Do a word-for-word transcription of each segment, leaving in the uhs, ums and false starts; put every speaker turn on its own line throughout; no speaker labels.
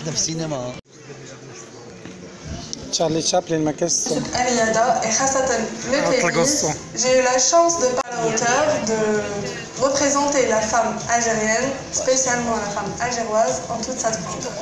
حدا في السينما.
Charlie Chaplin, ma question.
Eliada et خاصة le tennis, j'ai eu la chance de parler à hauteur, de représenter la femme algérienne, spécialement la femme algéroise, en toute sa splendeur.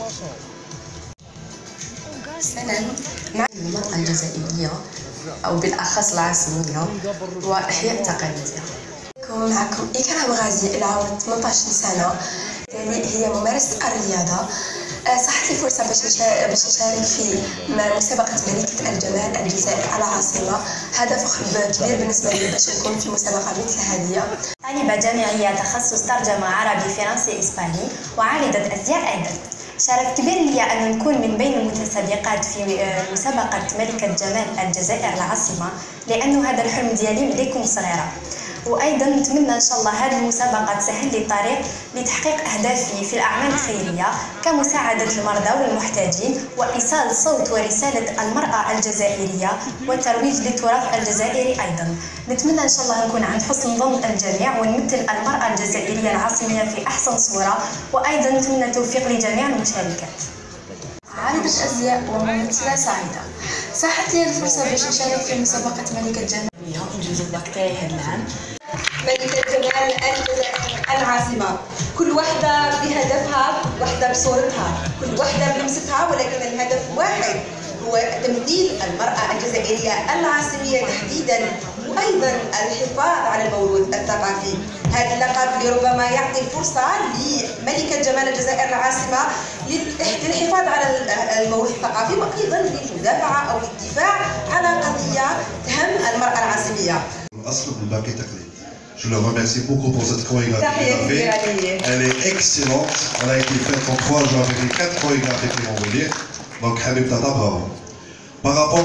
سلام مع المرأة الجزائرية أو بالأخص العاصمية وإحياء تقاليدها. معكم إكرام غازي اللي عمرها ثمانية عشر سنة، هي ممارسة الرياضة. صحت لي فرصة باش باش نشارك في مسابقة ملكة الجمال الجزائر العاصمة. هذا فخر كبير بالنسبة لي باش نكون في مسابقة مثل هذه.
طالبة جامعية تخصص ترجمة عربي فرنسي إسباني وعالجة أزياء أيضا. شرف كبير لي أن نكون من بين المتسابقات في مسابقة ملكة جمال الجزائر العاصمة، لأنه هذا الحلم ديالي مليكم صغيرة. وايضا نتمنى ان شاء الله هذه المسابقه تسهل لي الطريق لتحقيق اهدافي في الاعمال الخيريه كمساعده المرضى والمحتاجين وايصال صوت ورساله المراه الجزائريه والترويج للتراث الجزائري. ايضا نتمنى ان شاء الله نكون عند حسن ظن الجميع ونمثل المراه الجزائريه العاصميه في احسن صوره، وايضا نتمنى التوفيق لجميع المشاركات.
عالجة أزياء وممثلة سعيدة، ساحت لي الفرصة باش نشارك في مسابقة ملكة جمال نجوز الوقت تاعي هذا العام.
ملكة جمال الجزائر العاصمة، كل واحدة بهدفها، واحدة بصورتها، كل واحدة بلمستها، ولكن الهدف واحد هو تمثيل المرأة الجزائرية العاصمية تحديدا، وأيضا الحفاظ على الموروث الثقافي. هذا اللقب لربما يعطي الفرصة لملكة جمال الجزائر العاصمة للحفاظ على الموروث الثقافي وأيضا للمدافعة أو الدفاع على قضية تهم المرأة العاصمية.
أصل بالباقي تقليد. Je le remercie beaucoup pour cette chorégraphie qu'il a fait. Elle est excellente. Elle a été faite en trois jours avec les quatre chorégraphies qui vont venir. Donc Habib Tata, bravo. Par rapport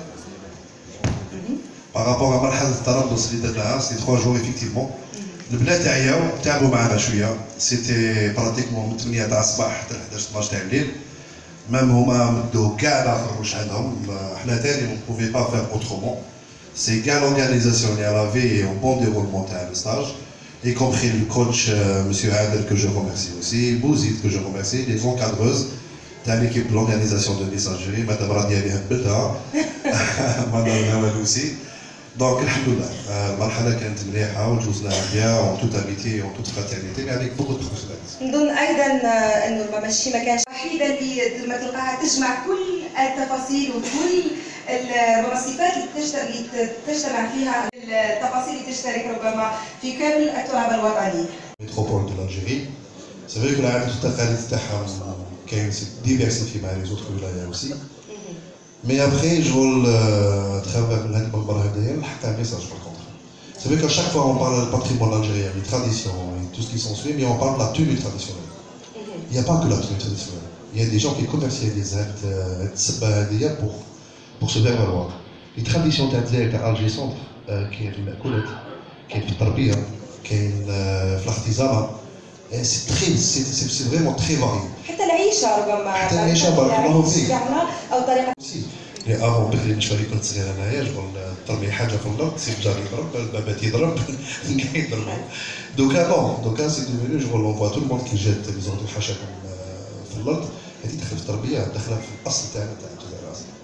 par rapport à مرحلة التربص اللي درناها ces trois jours effectivement. البنات عياو تعبوا معنا شويه، سيتي براتيكمون من ثمانية تاع الصباح حتى حداش اثناش تاع الليل. مام هما مدوا كاع الاخر واش عندهم، حنا تاني مون بوفي با فير اوترومون. سي كاع لورغانيزاسيون اللي على في اون بون ديرولمون تاع الستاج، y compris le coach euh, monsieur Adel que je remercie aussi, Bouzid que je remercie, les encadreuses تاع l'équipe de l'organisation de Miss Algérie, madame Radia اللي هبلتها madame Nawal aussi. دونك الحمد لله المرحله كانت مليحه وجوزناها بيان اون توت اميتي اون توت فراترنيتي افيك بوكو دو بروفيسيوناليزم.
نظن ايضا انه ماشي ما كانش وحيده اللي ما تلقاها تجمع كل التفاصيل وكل الصفات اللي تجتمع فيها التفاصيل اللي تشترك ربما في كامل التراب الوطني.
ميتروبول دو الجيري سي فري كو العادات والتقاليد تاعها كاين ديفيرسيفي مع لي زوتر ولايات اوسي. Mais après, je veux à travers le un message par contre. C'est vrai qu'à chaque fois on parle du patrimoine algérien, des traditions et tout ce qui s'ensuit, mais on parle de la tenue traditionnelle. Il n'y a pas que la tenue traditionnelle. Il y a des gens qui commercialisent pour, pour se faire valoir. Les traditions d'Alger Centre, qui est une coulette, qui est une tarbia, qui est l'artisanat, c'est très, c'est vraiment très varié.
حتى العيشه ربما
حتى العيشه بارك الله فيك
او طريقه
لي افون بكري نشوف كنت صغير انايا شغل ترمي حاجه في الارض سي الجار يضرب البابات يضرب يضربوا دوكا نو دوكا سي ديفيني شغل اون فوا تو الموند كي جات بيزون حاشاكم في الارض هذه تدخل في التربيه داخله في الاصل تاعنا تاع الجزائر العاصمه.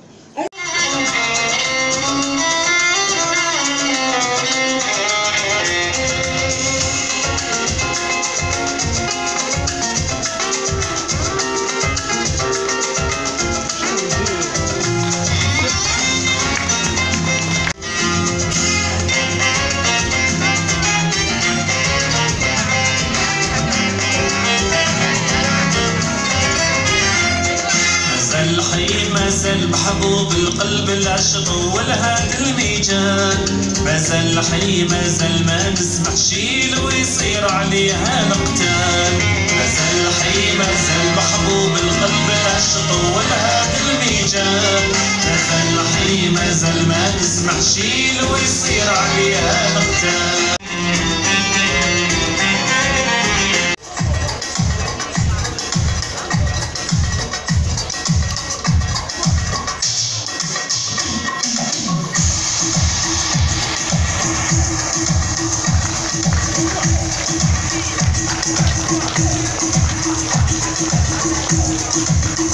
مازال محبوب القلب العشق والهاد الميجان، مازال حي مازال ما نسمح شيل ويصير عليها القتال، مازال حي مازال محبوب القلب العشق والهاد الميجان، مازال حي مازال ما نسمح شيل ويصير عليها القتال.
Thank you.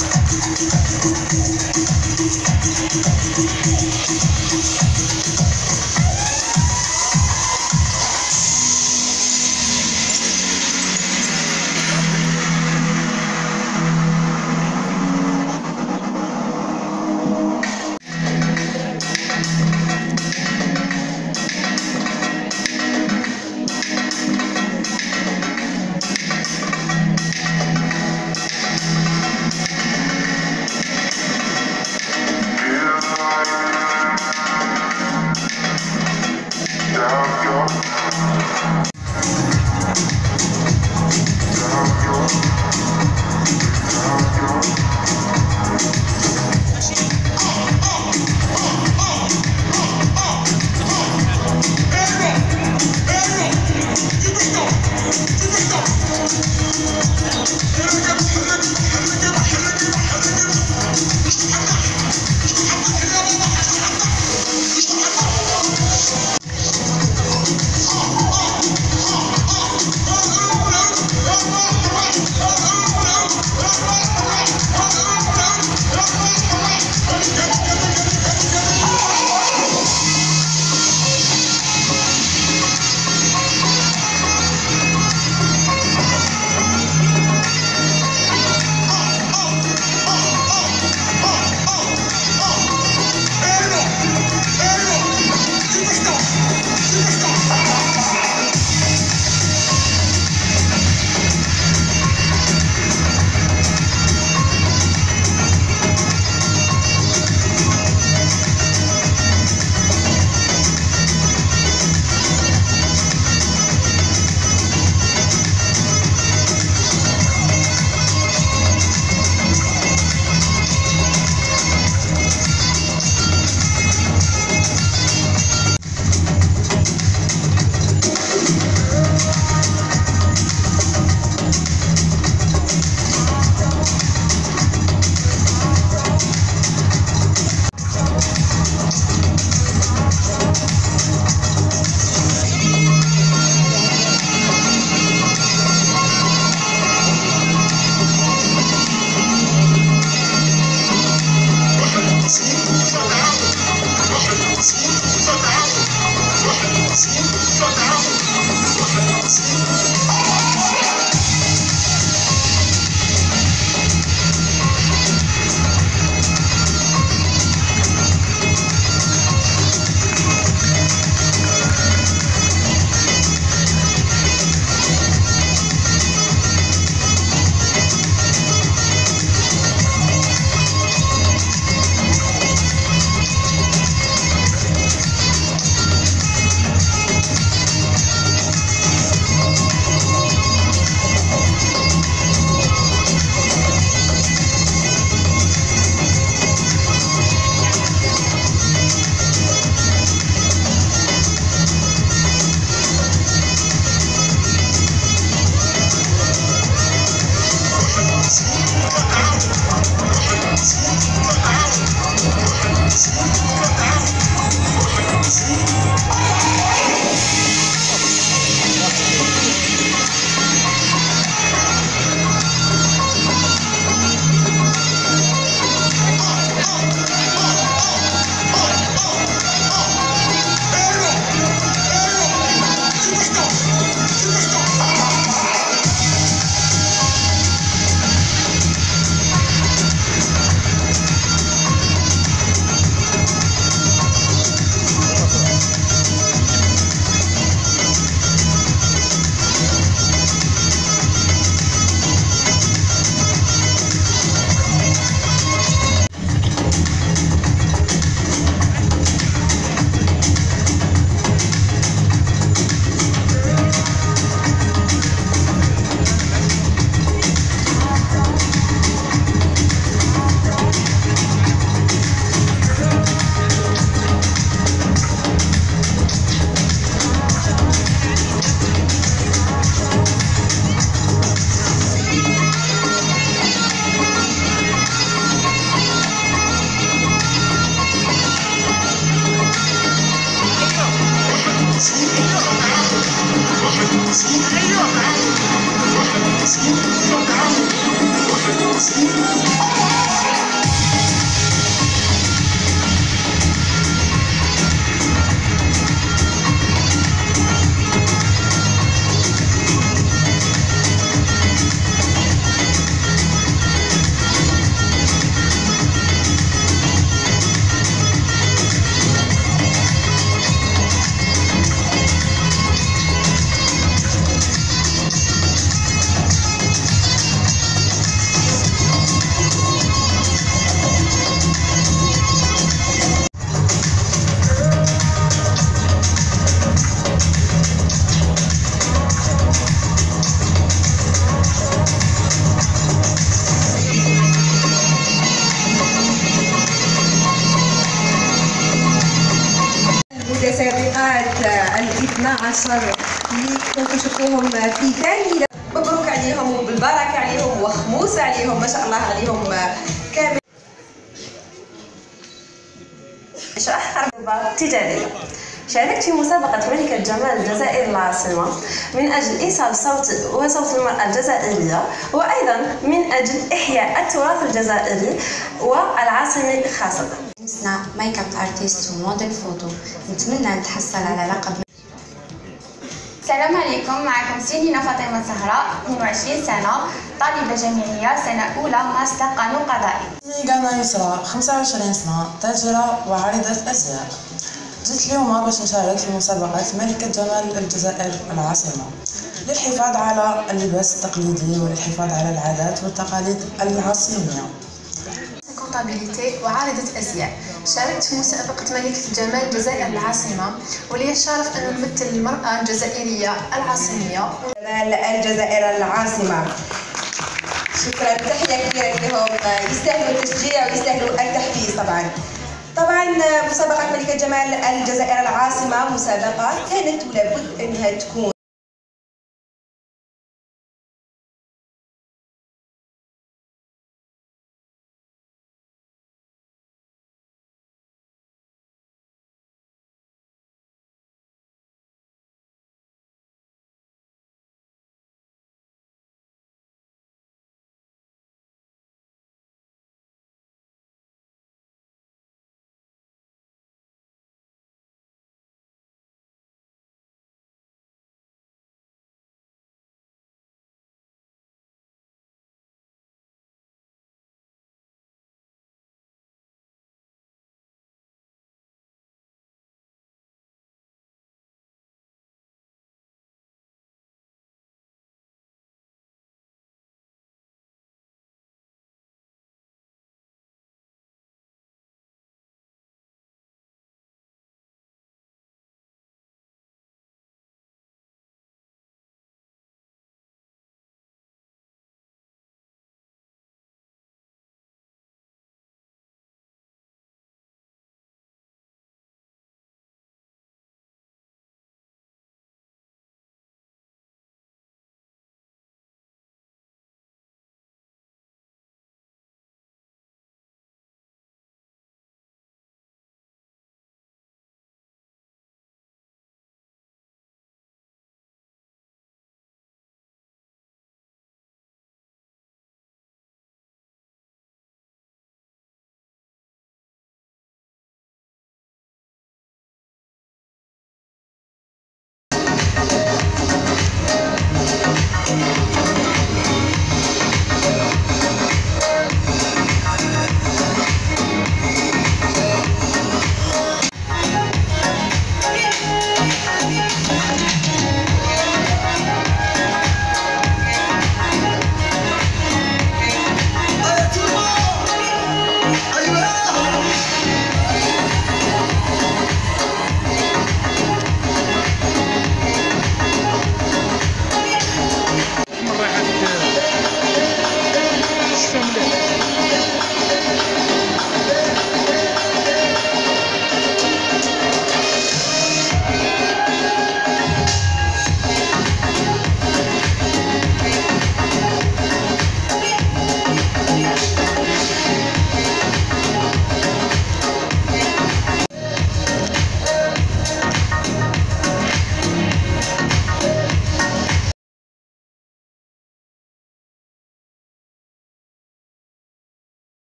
متسابقات الاثنى عشر اللي كنتوا تشوفوهم في ثاني. مبروك عليهم وبالبركه عليهم وخموس عليهم، ما شاء الله عليهم كامل.
اشرح خريطة تجارية. شاركت في مسابقة ملكة جمال الجزائر العاصمة من أجل إيصال صوت وصوت المرأة الجزائرية، وأيضا من أجل إحياء التراث الجزائري والعاصمي خاصة.
نسنا ميك اب ارتيست وموديل فوتو. نتمنى نتحصل على لقب.
السلام عليكم، معكم سيدنا فاطمة زهراء، اثنين وعشرين سنة، طالبة جامعية سنة أولى ماستر قانون قضائي.
اسمي قانا يسرى، خمسة وعشرين سنة، تاجرة وعارضة أزياء. جيت اليوم باش نشارك في مسابقة ملكة جمال الجزائر العاصمة للحفاظ على اللباس التقليدي وللحفاظ على العادات والتقاليد العاصمية.
كونتابيليتي وعارضة أزياء. شاركت في مسابقة ملكة جمال الجزائر العاصمة، ولي الشرف أن نمثل المرأة الجزائرية العاصمية.
جمال الجزائر العاصمة. شكرا، تحية كبيرة لهم، يستاهلوا التشجيع ويستاهلوا التحفيز. طبعا طبعا مسابقة ملكة جمال الجزائر العاصمة مسابقة كانت ولابد أنها تكون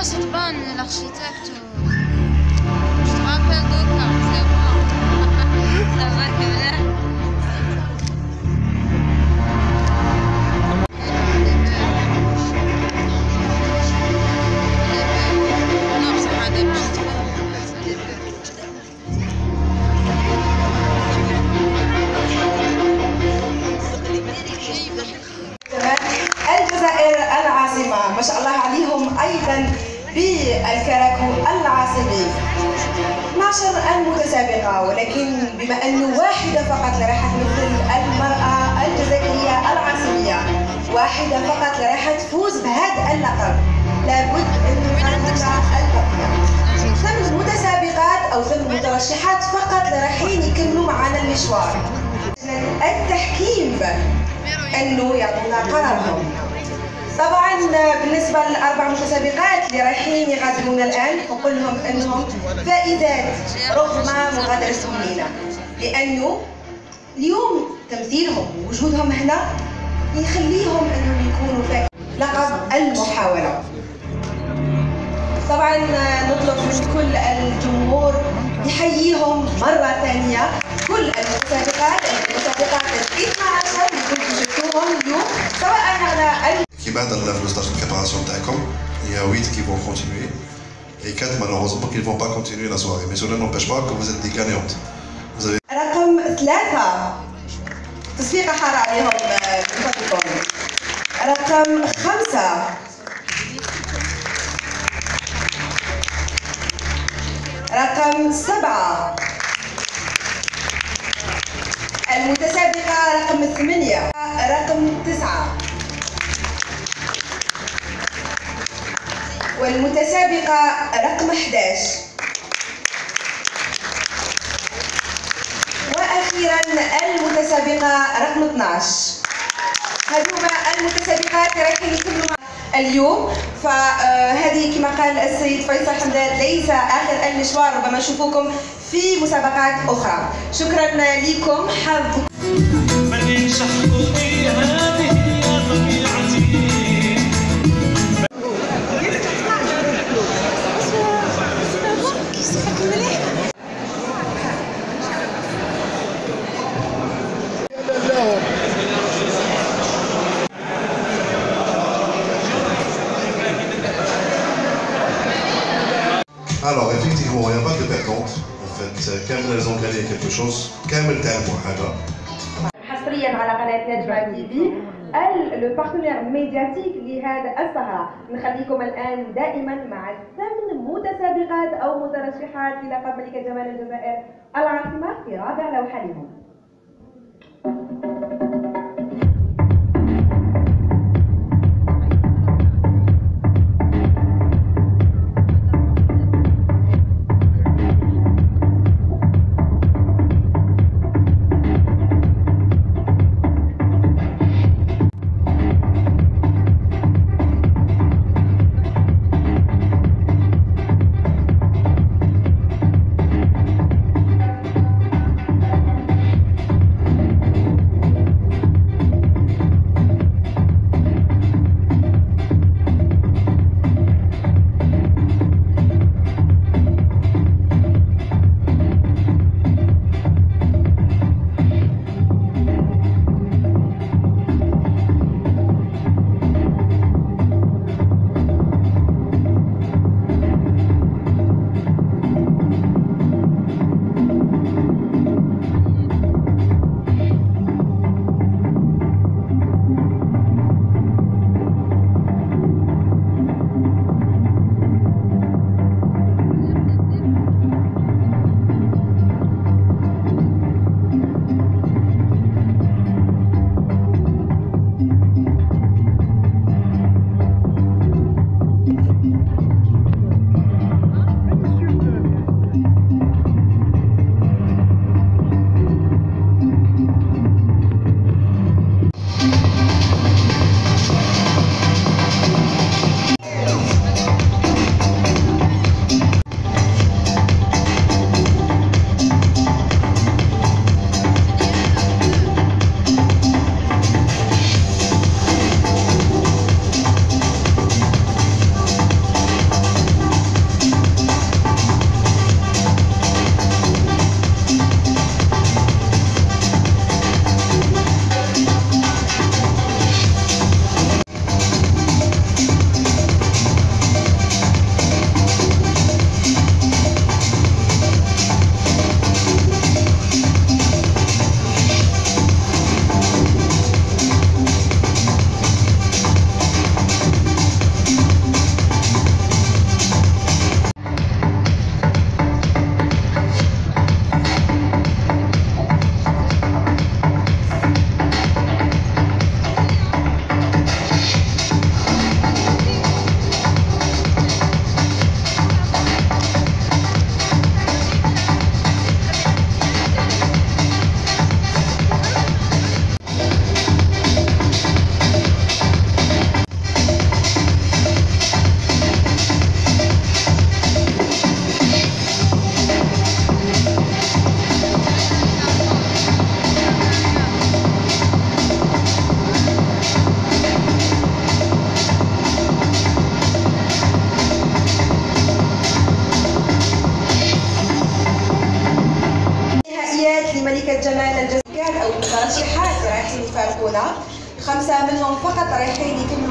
ça te banne l'architecte. Je te rappelle Doka, c'est bon. Ça va que là.
الجزائر العاصمة ما شاء الله عليهم أيضا بالكراكو العاصمي اثناشر المتسابقة، ولكن بما أنه واحدة فقط اللي راح تمثل المرأة الجزائرية العاصمية، واحدة فقط اللي راح تفوز بهذا اللقب، لابد أن نقدم البقية. ثم متسابقات أو ثم مترشحات فقط اللي رايحين يكملوا معنا المشوار. التحكيم أنه يعطونا قرارهم. طبعا بالنسبة للأربع متسابقات اللي رايحين يغادرون الآن نقول لهم أنهم فائزات رغم مغادرتهم لينا، لأنه اليوم تمثيلهم ووجودهم هنا يخليهم أنهم يكونوا فائزين لقب المحاولة. طبعا نطلب من كل الجمهور يحييهم مرة ثانية كل المتسابقات المتسابقات الاثنى عشر اللي كنتوا شفتوهم اليوم سواء على
qui بعد le stage de préparation تاعكم. Il y a huit qui vont continuer et quatre malheureusement qui ne vont pas continuer la soirée. Mais cela n'empêche pas que vous êtes des gagnantes. Vous avez
رقم ثلاثة تصفيقة حارة عليهم من فضلكم. رقم خمسة رقم سبعة المتسابقة رقم ثمانية رقم تسعة والمتسابقة رقم أحد عشر وأخيرا المتسابقة رقم اثناشر. هذوما المتسابقات اللي رايحين يكملوا اليوم. فهذه كما قال السيد فيصل حمدان ليس آخر المشوار، ربما نشوفوكم في مسابقات أخرى. شكرا لكم، حظ
Alors effectivement, il n'y a pas de perdante. En fait, كامل elles ont gagné quelque chose. كامل تعلموا حاجة.
حصريا على قناة نجمة تي في لو بارتنير ميدياتيك لهذا السهرة. نخليكم الآن دائما مع ثمان متسابقات أو مترشحات للقب ملكة جمال الجزائر العاصمة في رابع لوحتهم.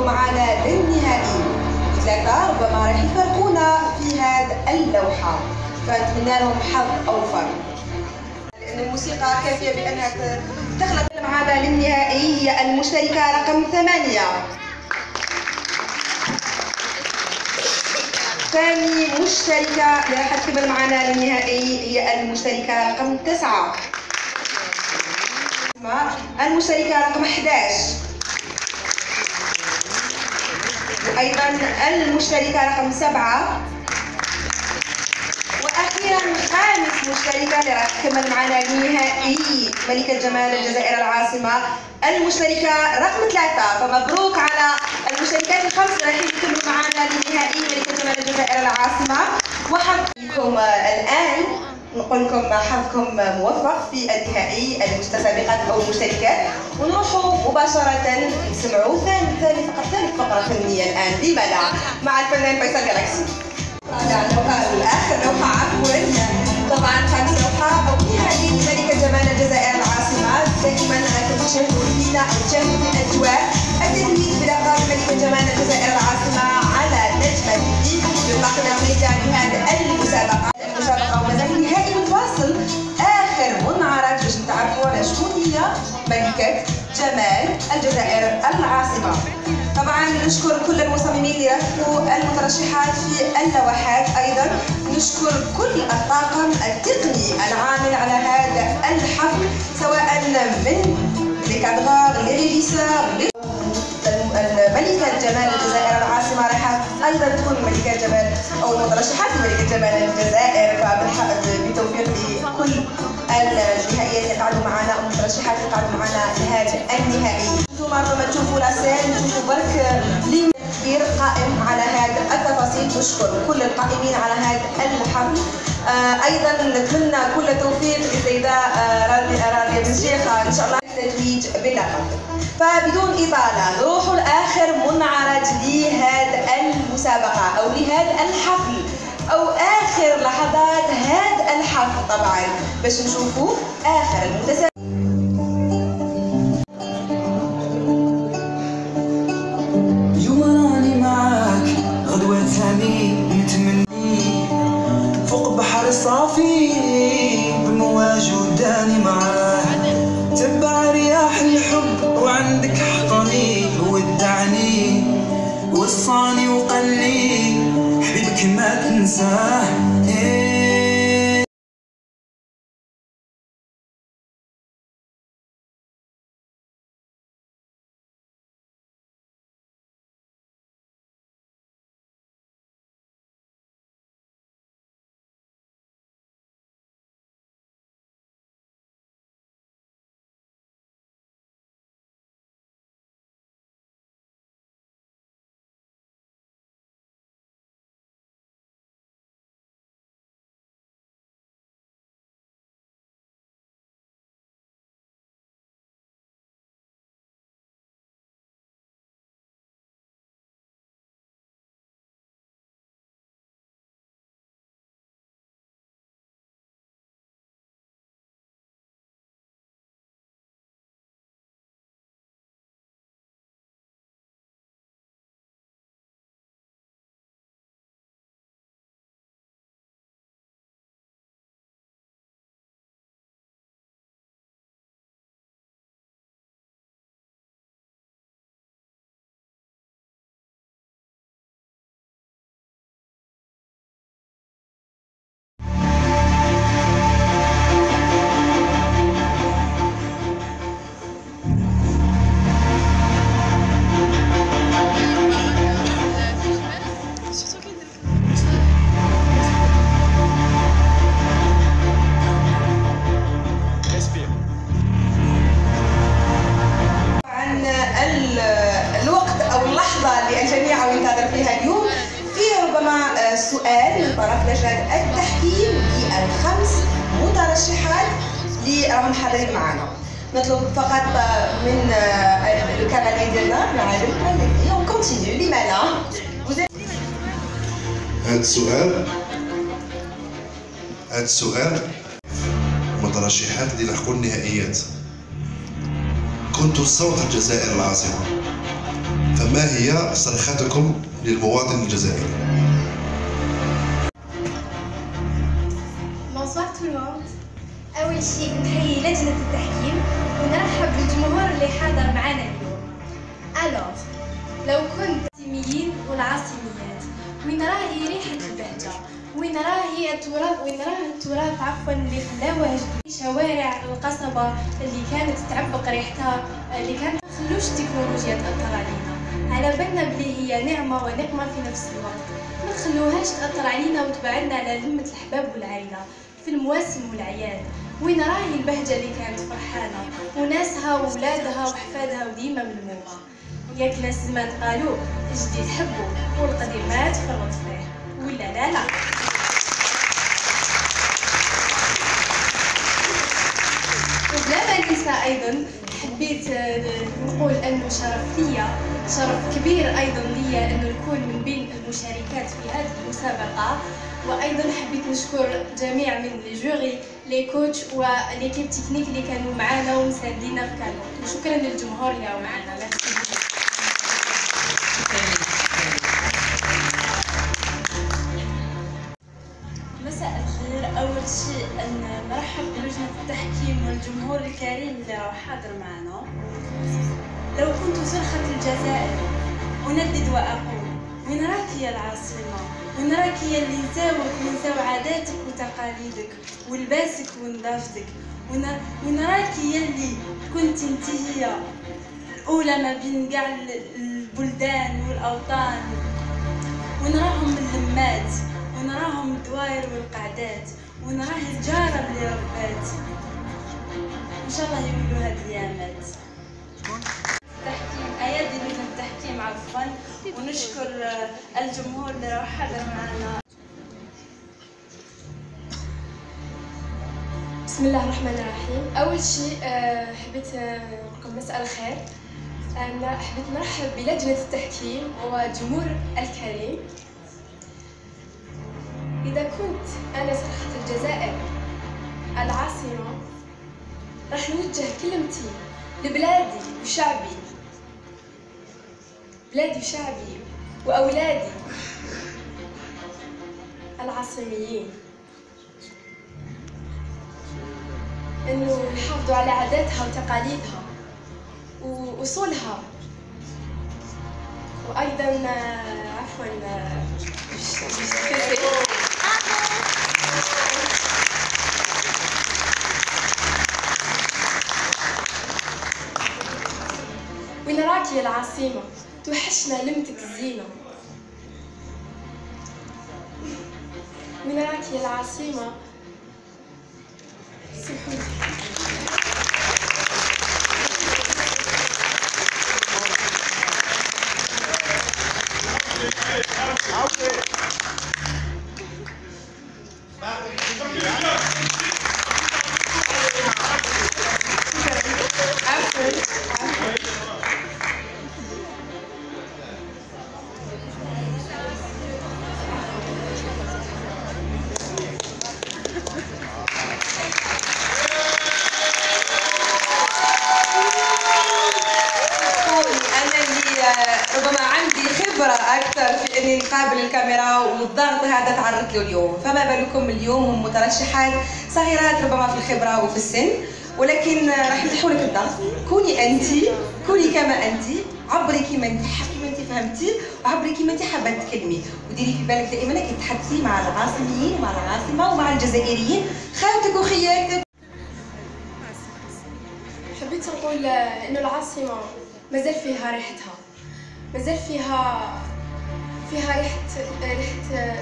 يوصلوا معنا للنهائي. ثلاثة ربما راح يفرقونا في هذه اللوحة، فنتمنى لهم حظ أوفر. لأن الموسيقى كافية بأنها تخلق معنا للنهائي هي المشتركة رقم ثمانية. ثاني مشتركة اللي راح تكمل معنا للنهائي هي المشتركة رقم تسعة. المشتركة رقم أحد عشر. وأيضا المشتركة رقم سبعة. وأخيرا خامس مشتركة اللي راح تكمل معنا لنهائي ملكة جمال الجزائر العاصمة المشتركة رقم ثلاثة. فمبروك على المشتركات الخمس اللي راح يكملوا معنا لنهائي ملكة جمال الجزائر العاصمة. وحظكم الآن نقول لكم حظكم موفق في النهائي المتسابقات او المشتركات، ونروحوا مباشرة نسمعوا ثاني ثاني فقط ثاني فقرة فنية الآن لما لا مع الفنان فيصل جالاكسي. الآخر لوحة عفوا طبعا خامس لوحة أو نهائي ملكة جمال الجزائر العاصمة. دائما تشاهدوا فينا أو تشاهدوا في الأجواء التتويج بلقب ملكة جمال الجزائر العاصمة على نجمة تي في البارتنرية لهذه المسابقة. المسابقة ومازال النهائي متواصل. آخر منعرض باش نتعرفوا على شكون هي ملكة جمال الجزائر العاصمة. طبعا نشكر كل المصممين اللي رافقوا المترشحات في اللوحات، ايضا نشكر كل الطاقم التقني العامل على هذا الحفل سواء من لي كادغار لي ريجيسور. ملكة جمال الجزائر العاصمة راح ايضا تكون ملكة جمال او المترشحات لملكة جمال الجزائر، فبالتوفيق لكل النهائيات اللي قعدوا معنا والمترشحات اللي قعدوا معنا لهذا النهائي. انتم ربما تشوفوا لاسين تشوفوا برك لي كبير قائم على هذه التفاصيل. نشكر كل القائمين على هذا الحفل. آه ايضا نتمنى كل التوفيق للسيده آه راضيه راضيه بن شيخ ان شاء الله التتويج باللقب. فبدون اطاله نروحوا لاخر منعرض لهذه المسابقه او لهذا الحفل او اخر لحظات هذا الحفل طبعا باش نشوفوا اخر المتسابقين.
اليوم راني معاك غدوة ثاني متمني فوق بحر صافي بمواج وداني معاه تبع رياح الحب وعندك حضني ودعني وصاني وقال لي حبيبك ما تنساه.
سؤال من طرف لجنة التحكيم للخمس مترشحات اللي راهم حاضرين معنا. نطلب فقط من الكاميرا ديالنا معالم اون كونتينيو لما لا.
هذا السؤال هذا السؤال المترشحات اللي لحقوا النهائيات. كنت صوت الجزائر العاصمة. فما هي صرختكم للمواطن الجزائري؟
بونسوار تو الموند. أول شيء نحيي لجنة التحكيم ونرحب بالجمهور اللي حاضر معنا اليوم. ألوغ لو كنت العاصميين والعاصميات، وين راهي ريحة البهجة؟ وين راهي التراث؟ وين راه التراث عفوا اللي خلاوه جديد؟ شوارع القصبة اللي كانت تعبق ريحتها، اللي كانت ما خلوش التكنولوجيا تأثر علينا، على بالنا بلي هي نعمة ونقمة في نفس الوقت. ما تخلوهاش تأثر علينا وتبعدنا على لمة الحباب والعائلة في المواسم والأعياد. وين راهي البهجة اللي كانت فرحانة وناسها وولادها وحفادها وديما ملمومة؟ ياك ناس زمان قالوا الجديد حبوا والقديم ما تفرط فيه، ولا لا لا؟ وبلا ما ننسى أيضا حبيت نقول أنه شرف ليا، شرف كبير أيضا ليا أنه نكون من بين المشاركات في هذه المسابقة. وأيضا حبيت نشكر جميع من لي جوري لي كوتش وليكيب تكنيك اللي كانوا معنا ومساندينا في كانو، وشكرا للجمهور اللي هو معنا.
مساء الخير. أول شيء أن نرحب بلجنة التحكيم والجمهور الكريم اللي راهو حاضر معنا. لو كنت صرخة الجزائر أندد وأقول وين راك يا العاصمة؟ وين راك يا اللي نساوك ونساو عاداتك وتقاليدك ولباسك ونظافتك؟ وين راك يا اللي كنت انت هي الأولى ما بين كاع البلدان والأوطان؟ وين راهم اللمات؟ وين راهم الدوائر والقعدات؟ وين راهي الجارة اللي ربات؟ إن شاء الله يولوا هاد الأيامات. التحكيم أيادي لجنة التحكيم عفوا، ونشكر الجمهور اللي راح حضر معنا.
بسم الله الرحمن الرحيم. أول شيء حبيت نقول مساء الخير. أنا حبيت نرحب بلجنة التحكيم والجمهور الكريم. إذا كنت أنا صرخة الجزائر العاصمة، راح نوجه كلمتي لبلادي وشعبي، بلادي وشعبي وأولادي العاصميين، إنه يحافظوا على عاداتها وتقاليدها وأصولها. وأيضا عفوا وين راك يا العاصمة؟ توحشنا لمتك الزينة. وين راك يا العاصمة؟ سمحولي.
ربما عندي خبرة أكثر في إني نقابل الكاميرا والضغط هذا تعرضت له اليوم، فما بالكم اليوم هم مترشحات صغيرات ربما في الخبرة وفي السن، ولكن راح نفتحوا لك الضغط. كوني أنت، كوني كما أنت، عبري كيما أنت كيما أنت فهمتي، وعبري كيما أنت حابة تتكلمي، وديري في بالك دائما كي تحدثي مع العاصميين ومع العاصمة ومع الجزائريين خالتك وخياتك.
حبيت نقول إنه العاصمة مازال فيها ريحتها، مازال فيها فيها ريحة ريحة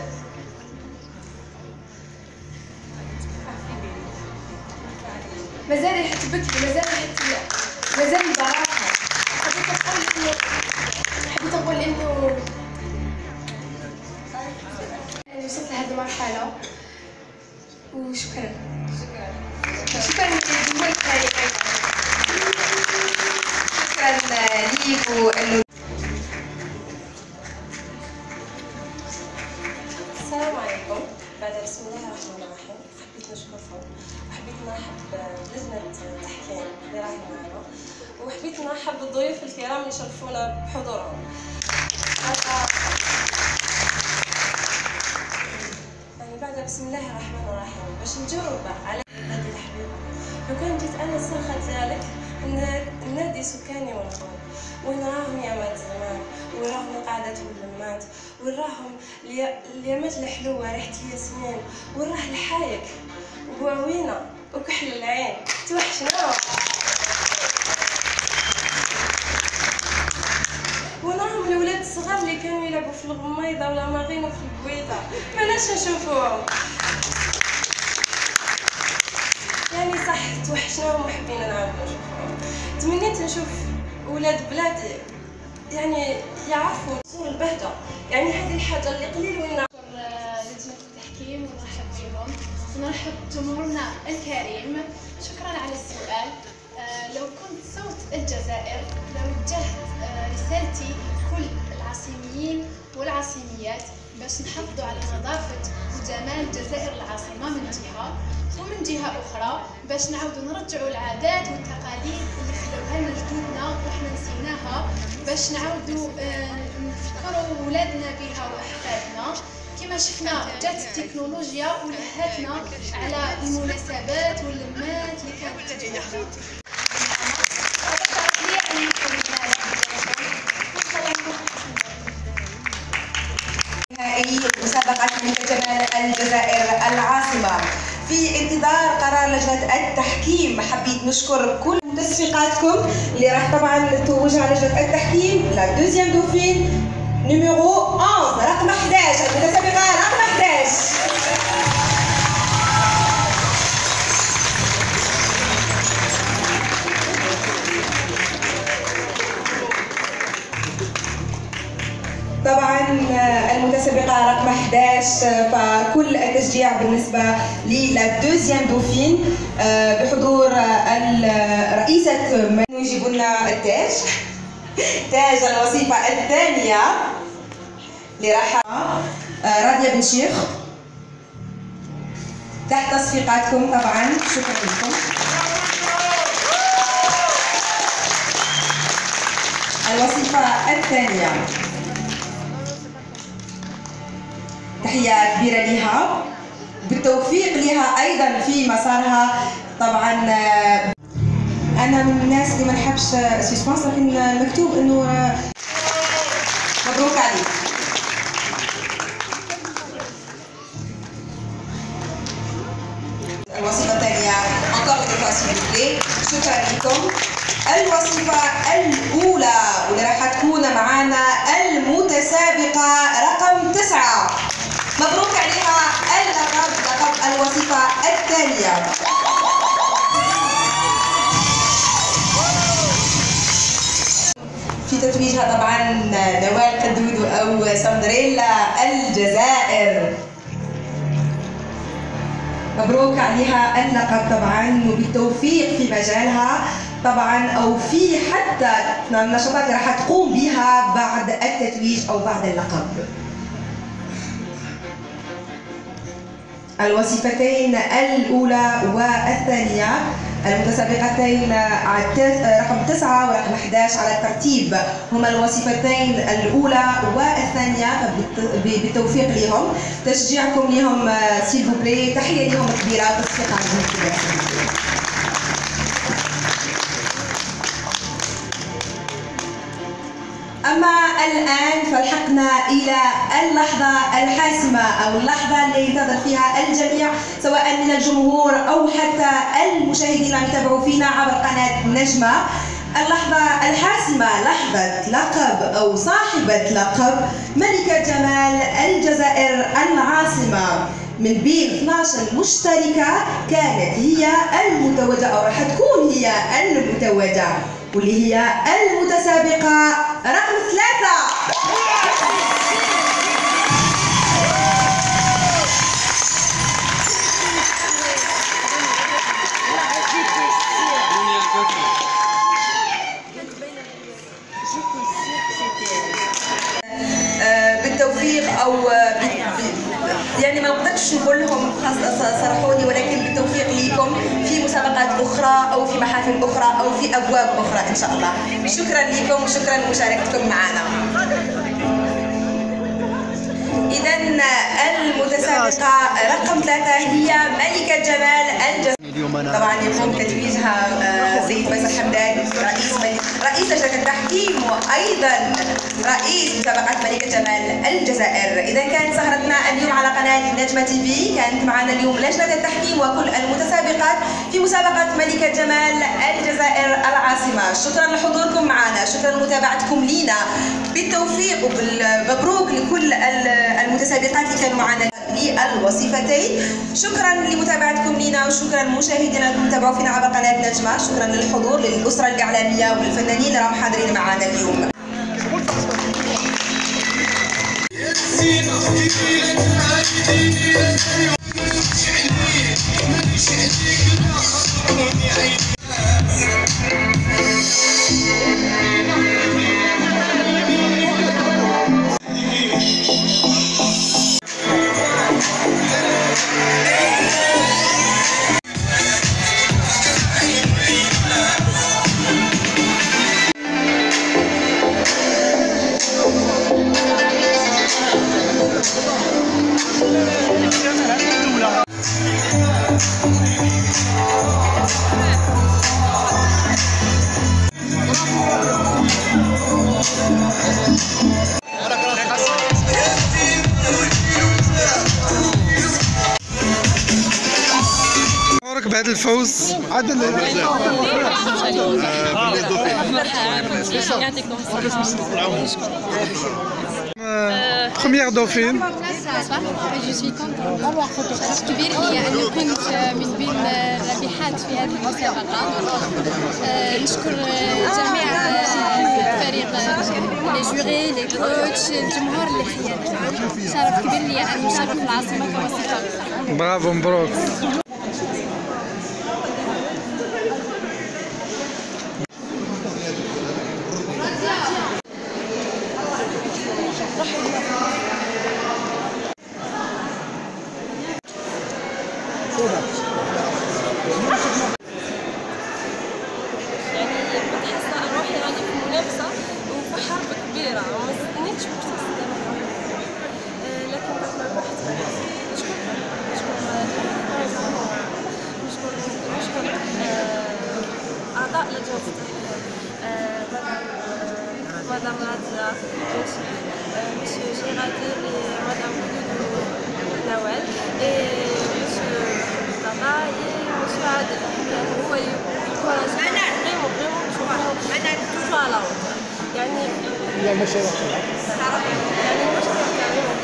مازال ريحة بكري، مازال ريحة مازال البراحة. حبيت نقول إنه حبيت نقول إنه وصلت لهذه المرحلة، وشكرا. شكرا شكرا للجمهور الكريم،
شكرا ليك. وإنه
السلام عليكم. بعد بسم الله الرحمن الرحيم حبيت نشكرهم، وحبيت نرحب بلجنة التحكيم اللي راهي معنا، وحبيت نرحب بالضيوف الكرام اللي شرفونا بحضورهم. يعني بعد بسم الله الرحمن الرحيم باش نجاوب على هذه الحبيبة. لو كان جيت أنا صرخت ذلك نادي سكاني ونقول وين راهم يامات زمان، وين راهم قعدة واللمات، وين راهم اليامات الحلوة ريحة الياسمين، وين راه الحايك وبواوينا وكحل العين توحشناهم، وين راهم الولاد الصغار اللي كانوا يلعبوا في الغميضة ولا ماغينو في البويضة ماناش نشوفوهم. يعني صح توحشناهم وحبينا نعاودو نشوفوهم. تمنيت نشوف ولاد بلادي يعني يعرفوا صور البهجة، يعني هذه الحاجة اللي قليل وين
نشكر لجنة التحكيم ونرحب بهم ونرحب بجمهورنا الكريم. شكرا على السؤال. لو كنت صوت الجزائر لوجهت رسالتي لكل العاصميين والعاصميات باش نحافظوا على نظافة وجمال الجزائر العاصمة من جهة، ومن جهة أخرى باش نعاودوا نرجعوا العادات والتقاليد اللي خلوها لنا جدودنا وحنا نسيناها، باش نعاودوا نفكروا ولادنا بها وأحفادنا. كما شفنا جات التكنولوجيا ولهاتنا على المناسبات واللمات اللي كانت تجينا.
نهائي مسابقة ملكة جمال الجزائر العاصمة. في انتظار قرار لجنة التحكيم حبيت نشكر كل متسابقاتكم اللي راح طبعا توجها لجنة التحكيم. لا دوزيام دوفين نيميرو واحد رقم أحد عشر، المتسابقة رقم أحد عشر. طبعا المتسابقة رقم أحد عشر فكل التشجيع بالنسبة للا دوزيام دوفين بحضور رئيسة من يجيبوا لنا التاج تاج الوظيفة الثانية اللي راح راضية بن شيخ تحت تصفيقاتكم. طبعا شكرا لكم. الوظيفة الثانية تحية كبيرة لها، بالتوفيق لها أيضا في مسارها. طبعا أنا من الناس اللي ما نحبش سسبانس، لكن مكتوب إنه مبروك عليك. الوظيفة الثانية شكرا لكم. الوظيفة الأولى واللي راح تكون معنا المتسابقة رقم تسعة، مبروك عليها اللقب، لقب الوظيفة الثانية. في تتويجها طبعا نوال قدودو أو سندريلا الجزائر، مبروك عليها اللقب طبعا وبالتوفيق في مجالها طبعا او في حتى النشاطات اللي راح تقوم بها بعد التتويج او بعد اللقب. الوظيفتين الاولى والثانيه المتسابقتين رقم تسعة ورقم أحد عشر على الترتيب هما الوظيفتين الاولى والثانيه، بالتوفيق لهم. تشجيعكم لهم سيل فو بلي، تحيه لهم كبيره تصفيق عندهم كبيره. أما الآن فلحقنا إلى اللحظة الحاسمة أو اللحظة اللي ينتظر فيها الجميع سواء من الجمهور أو حتى المشاهدين اللي يتابعوا فينا عبر قناة نجمة. اللحظة الحاسمة، لحظة لقب أو صاحبة لقب ملكة جمال الجزائر العاصمة. من بين اثنعش مشتركة كانت هي المتوجة أو راح تكون هي المتوجة، واللي هي المتسابقة رقم ثلاثة. بالتوفيق أو يعني ما نقدرش نقول لهم صرحوني، ولكن بالتوفيق ليكم في مسابقات اخرى او في محافل اخرى او في ابواب اخرى ان شاء الله. شكرا لكم وشكرا لمشاركتكم معنا. إذا المتسابقة رقم ثلاثة هي ملكة جمال الجزائر. طبعا يقوم بتتويجها السيد فيصل حمدان رئيس رئيس لجنة التحكيم وأيضا رئيس مسابقة ملكة جمال الجزائر. إذا كانت سهرتنا اليوم على قناة نجمة تي في، كانت معنا اليوم لجنة التحكيم وكل المتسابقات في مسابقة ملكة جمال الجزائر العاصمة. شكرا لحضوركم معنا، شكرا لمتابعتكم لينا، بالتوفيق ومبروك لكل المتسابقات اللي كانوا معنا للوظيفتين. شكرا لمتابعتكم لينا وشكرا لمشاهدينا اللي تابعوا فينا عبر قناه نجمه. شكرا للحضور للاسره الاعلاميه والفنانين اللي راهم حاضرين معنا اليوم.
بعد الفوز عدل بروميير دوفين.
شرف كبير لي أن كنت من بين الرابحات في هذه المسابقة. نشكر جميع الفريق، لي جوري، لي كوتش، الجمهور اللي حيانا. شرف كبير لي أن نشرف العاصمة كوصفة.
برافو، مبروك.
يعني كنت حاسه روحي راني في منافسه وفي حرب كبيره وما استنيتش باش تصدر لكن بعد ما ربحت نشكر نشكر نشكر نشكر اعضاء لجنه التحكيم، مدام غاديه مسيو جيرادي ومدام نوال ومسيو مصطفى ومسيو عادل. هو يكوراجي فريمون فريمون نشوفهم توجو على وطن. يعني
لا مشاريع
يعني مشاريع كريمة.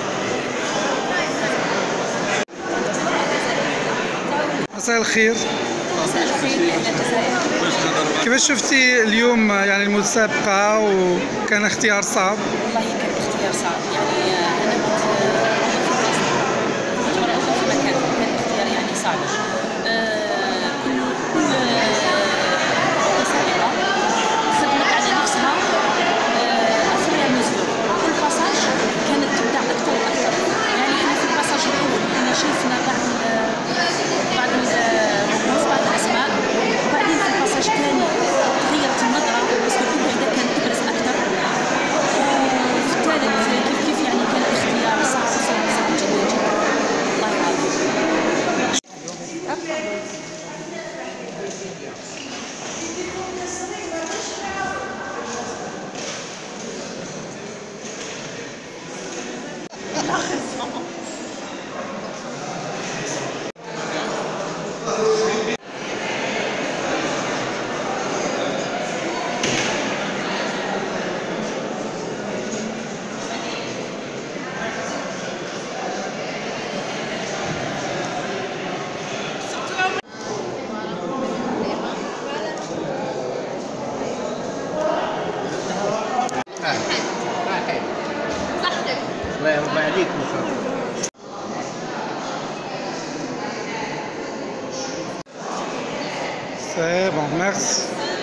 مساء الخير.
مساء الخير لأهل الجزائر.
كيفاش شفتي اليوم يعني المسابقة وكان اختيار صعب؟
والله كان اختيار صعب، يعني أنا كنت كنت مرة أخرى في مكان كان اختيار يعني صعب. كل كل مسابقة خدمت على نفسها أفريا مزيور، كل باساج كانت تبدع أكثر وأكثر. يعني احنا في الباساج الأول كنا شفنا بعض بعض الرموز بعض الأسماء، وبعدين في الباساج الثاني تغيرت النظرة بس كل وحدة كانت تبرز أكثر. وفي الثالث كيف كيف يعني كان الاختيار صعب صعب صعب جدا جدا. الله يعافيك.
الله يرضى عليك.
C'est bon, merci.